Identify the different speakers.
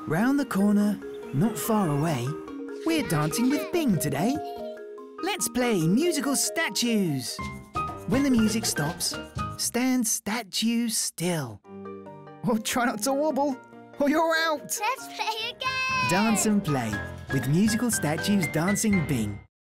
Speaker 1: Round the corner, not far away, we're dancing with Bing today. Let's play musical statues. When the music stops, stand statue still. Or try not to wobble, or you're out.
Speaker 2: Let's play again.
Speaker 1: Dance and play with musical statues dancing Bing.